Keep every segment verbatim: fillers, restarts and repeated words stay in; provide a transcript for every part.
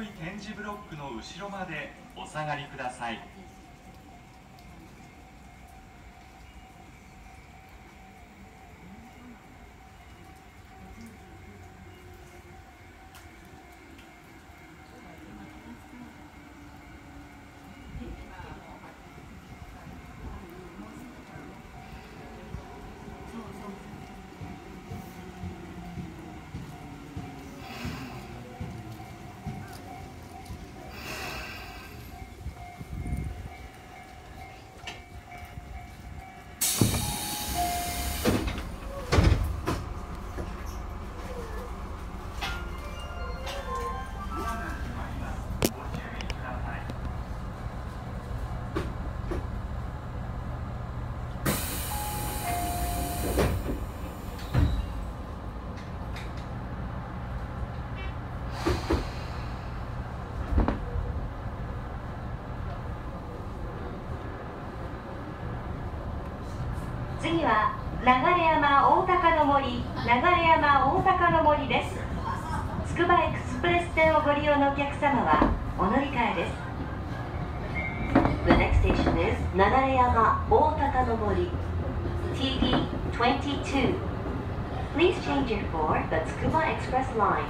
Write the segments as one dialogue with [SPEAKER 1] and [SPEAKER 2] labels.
[SPEAKER 1] い点字ブロックの後ろまでお下がりください。
[SPEAKER 2] 次は流山大高の森、流山大高の森です。つくばエクスプレス線をご利用のお客様はお乗り換えです。The next station is 流山大高の森 ティーディーにじゅうに Please change it for the Tsukuba Express line.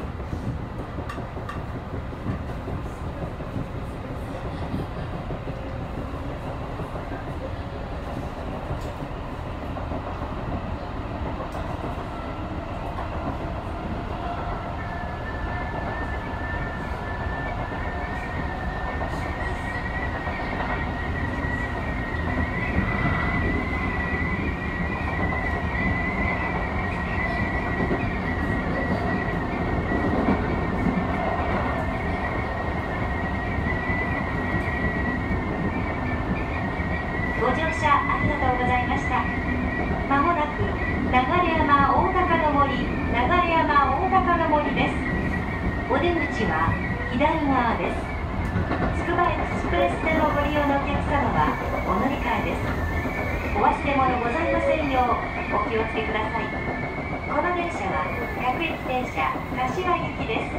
[SPEAKER 2] ご乗車ありがとうございました。まもなく流山大高の森、流山大高の森です。お出口は左側です。つくばエクスプレス線をご利用のお客様はお乗り換えです。お忘れ物ございませんようお気をつけください。この電車は各駅停車柏行きです。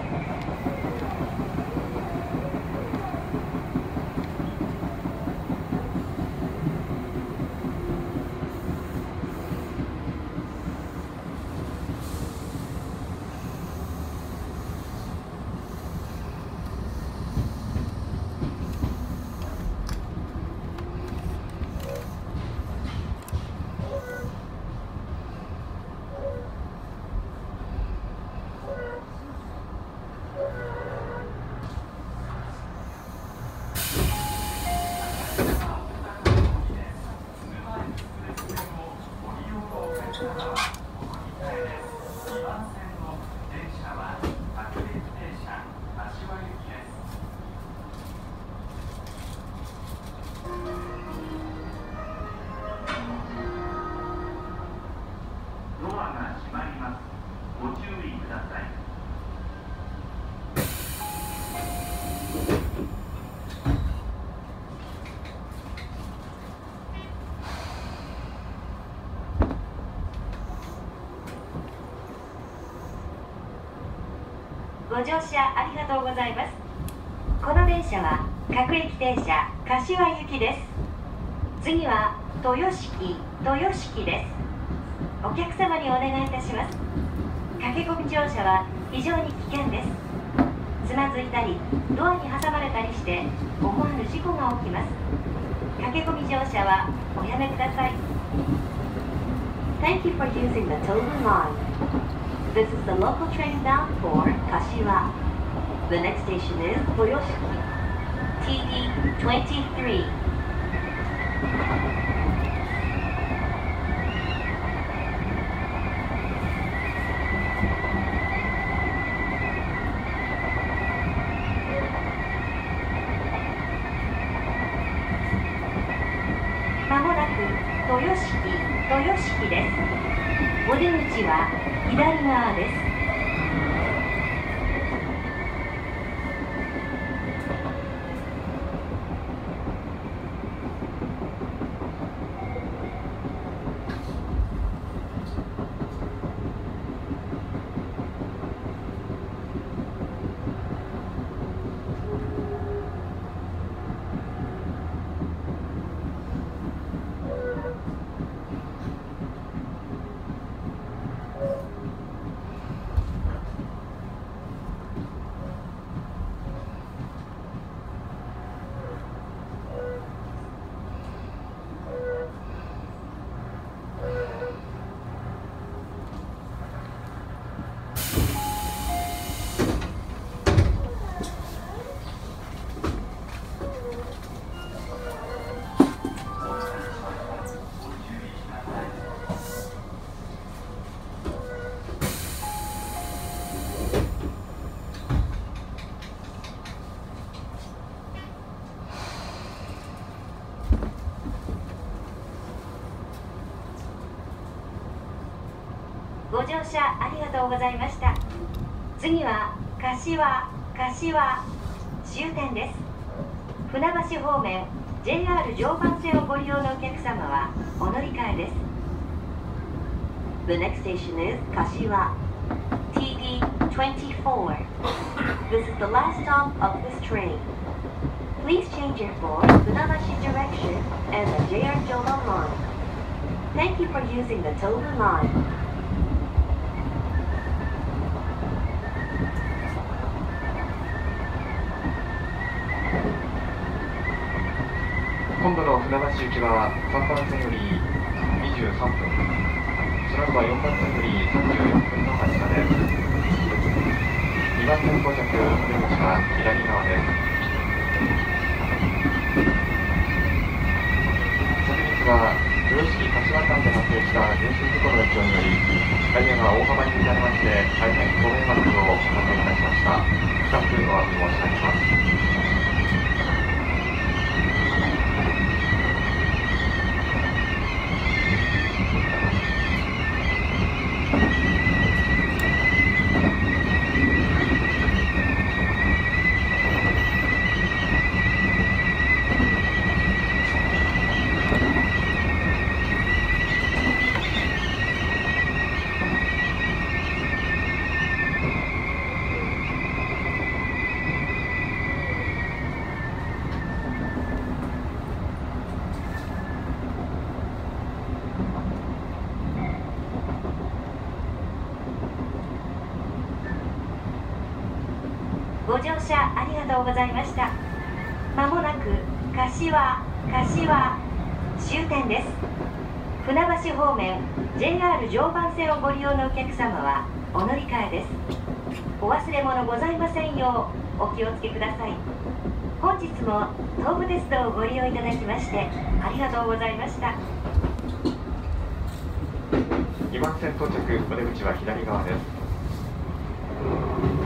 [SPEAKER 2] ご乗車ありがとうございます。この電車は各駅停車柏行きです。次は豊敷、豊敷です。お客様にお願いいたします。駆け込み乗車は非常に危険です。つまずいたりドアに挟まれたりして思わぬ事故が起きます。駆け込み乗車はおやめください。 Thank you for using the Tobu line. This is the local train bound for Kashiwa. The next station is Toyoshiki, T D twenty-three. まもなく豊敷、豊敷です。お出口は左側です。 ご乗車ありがとうございました。次は柏柏終点です。船橋方面 ジェイアール 常磐線をご利用のお客様はお乗り換えです。 The next station is Kashiwaティーディートゥエンティーフォー This is the last stop of this train. Please change it for Funabashi direction and the ジェイアール Joban line. Thank you for using the Tobu line.
[SPEAKER 3] 今度の船橋行きはさんばん線よりにじゅうさんぷん、その後はよんばん線よりさんじゅうよんぷんの発車です。にばん線到着、出口は左側です。昨日は豊敷柏間で発生した電信事故の影響によりダイヤが大幅に乱れまして大変ご迷惑をおかけいたしました。深くお詫び申し上げます。
[SPEAKER 2] ご乗車ありがとうございました。まもなく柏柏終点です。船橋方面 ジェイアール 常磐線をご利用のお客様はお乗り換えです。お忘れ物ございませんようお気をつけください。本日も東武鉄道をご利用いただきましてありがとうございました。
[SPEAKER 3] にばん線到着、お出口は左側です。